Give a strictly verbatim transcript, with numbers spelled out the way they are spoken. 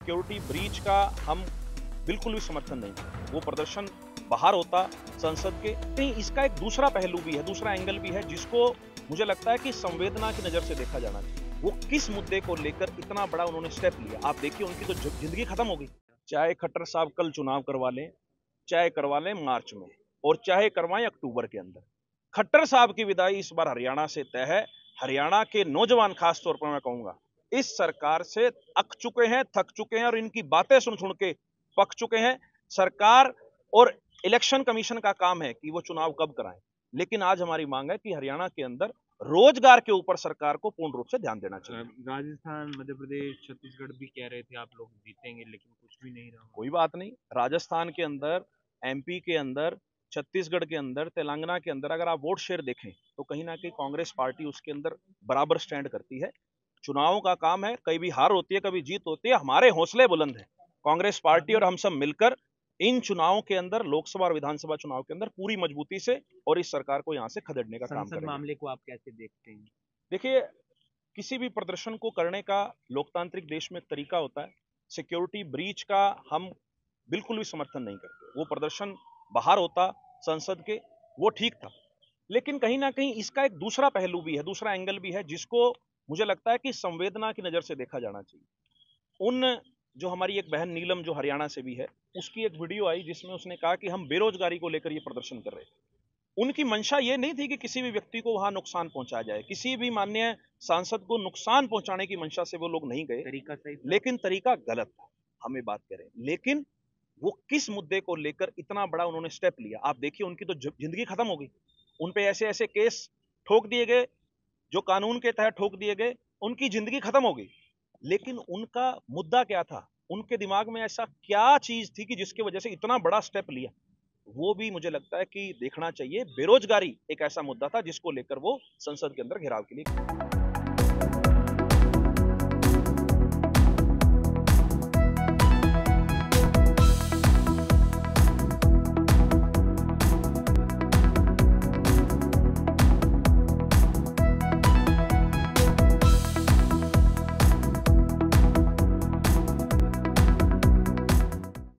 Security breach का हम बिल्कुल भी समर्थन नहीं करते। वो प्रदर्शन बाहर होता संसद के, कहीं इसका एक दूसरा पहलू भी है, दूसरा एंगल भी है, जिसको मुझे लगता है कि संवेदना की नजर से देखा जाना चाहिए। वो किस मुद्दे को लेकर इतना बड़ा उन्होंने स्टेप लिया, आप देखिए उनकी तो जिंदगी खत्म हो गई। चाहे खट्टर साहब कल चुनाव करवा लें, चाहे करवा लें मार्च में, और चाहे करवाएं अक्टूबर के अंदर, खट्टर साहब की विदाई इस बार हरियाणा से तय है। हरियाणा के नौजवान खासतौर पर मैं कहूंगा इस सरकार से अक चुके हैं, थक चुके हैं और इनकी बातें सुन सुन के पक चुके हैं। सरकार और इलेक्शन कमीशन का काम है कि वो चुनाव कब कराएं, लेकिन आज हमारी मांग है कि हरियाणा के अंदर रोजगार के ऊपर सरकार को पूर्ण रूप से ध्यान देना चाहिए। राजस्थान, मध्य प्रदेश, छत्तीसगढ़ भी कह रहे थे आप लोग जीतेंगे, लेकिन कुछ भी नहीं रहा। कोई बात नहीं, राजस्थान के अंदर, एमपी के अंदर, छत्तीसगढ़ के अंदर, तेलंगाना के अंदर अगर आप वोट शेयर देखें तो कहीं ना कहीं कांग्रेस पार्टी उसके अंदर बराबर स्टैंड करती है। चुनावों का काम है, कभी हार होती है कभी जीत होती है, हमारे हौसले बुलंद हैं। कांग्रेस पार्टी और हम सब मिलकर इन चुनावों के अंदर, लोकसभा और विधानसभा चुनाव के अंदर पूरी मजबूती से और इस सरकार को यहां से खदेड़ने का काम करेंगे। मामले को आप कैसे देखते हैं? देखिए, किसी भी प्रदर्शन को करने का लोकतांत्रिक देश में एक तरीका होता है। सिक्योरिटी ब्रीच का हम बिल्कुल भी समर्थन नहीं करते। वो प्रदर्शन बाहर होता संसद के, वो ठीक था, लेकिन कहीं ना कहीं इसका एक दूसरा पहलू भी है, दूसरा एंगल भी है, जिसको मुझे लगता है कि संवेदना की नजर से देखा जाना चाहिए। उन जो हमारी एक बहन नीलम जो हरियाणा से भी है, उसकी एक वीडियो आई जिसमें उसने कहा कि हम बेरोजगारी को लेकर ये प्रदर्शन कर रहे थे। उनकी मंशा ये नहीं थी कि किसी भी व्यक्ति को वहां नुकसान पहुंचाया जाए, किसी भी माननीय सांसद को नुकसान पहुंचाने की मंशा से वो लोग नहीं गए, तरीका सही था। लेकिन तरीका गलत था, हमें बात करें। लेकिन वो किस मुद्दे को लेकर इतना बड़ा उन्होंने स्टेप लिया, आप देखिए उनकी तो जिंदगी खत्म हो गई। उन पे ऐसे ऐसे केस ठोक दिए गए जो कानून के तहत ठोक दिए गए, उनकी जिंदगी खत्म हो गई। लेकिन उनका मुद्दा क्या था, उनके दिमाग में ऐसा क्या चीज थी कि जिसकी वजह से इतना बड़ा स्टेप लिया, वो भी मुझे लगता है कि देखना चाहिए। बेरोजगारी एक ऐसा मुद्दा था जिसको लेकर वो संसद के अंदर घेराव के लिए